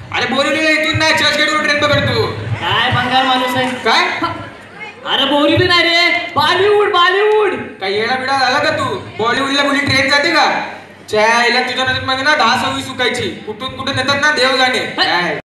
अरे बोरिवलीला इथून नाही चर्चगेटवरून ट्रेन पकडतो. काय बंगाल माणूस आहे काय अरे बोरिवली नाही रे बॉलिवूड बॉलिवूड. काय येडा बिडा झाला का तू? बॉलिवूडला कुठली ट्रेन जाते का? च्या तुझ्या नजर मध्ये ना 10-26 सुकायची कुठून कुठून येतात ना देव जाणे. काय